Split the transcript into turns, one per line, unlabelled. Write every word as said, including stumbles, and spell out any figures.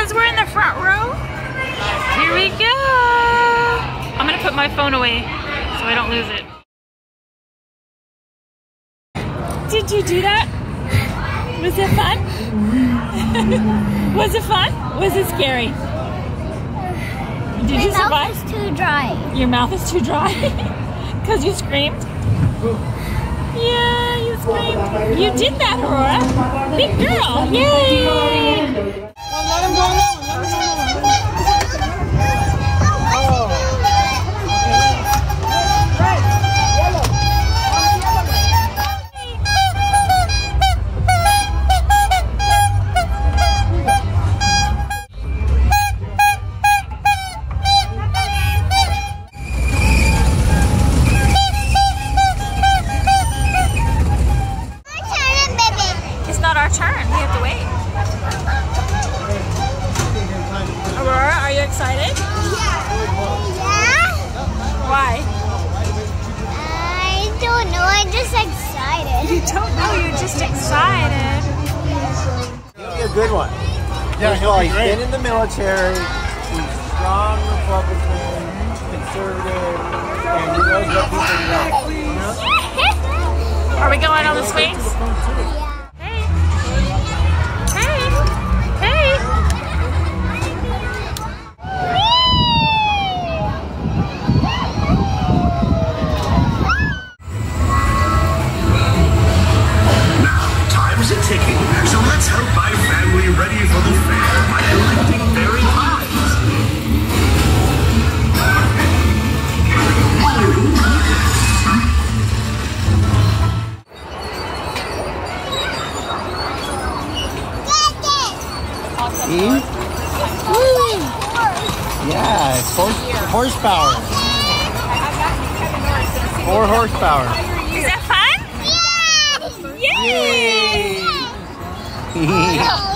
because we're in the front row. Here we go. I'm gonna put my phone away so I don't lose it. Did you do that? Was it fun? Was it fun? Was it scary? Did
My
you survive?
My mouth is too dry.
Your mouth is too dry? Because you screamed? Yeah, you screamed. You did that, Aurora. Big girl. Yay! Excited?
Yeah.
Why?
I don't know. I'm just excited.
You don't know. You're just excited.
He'll be a good one.
Yeah,
he'll be great. He's been in the military. He's strong Republican, conservative, and he knows what people want.
Are we going on the swings?
Yeah.
Hey. Hey. Hey.
Ticking, so let's help my family ready for the fair by collecting berry pies.
Hmm? Yeah, it's horse, horsepower. Four horsepower.
Is that fun?
Yes!
Yay!
Yay!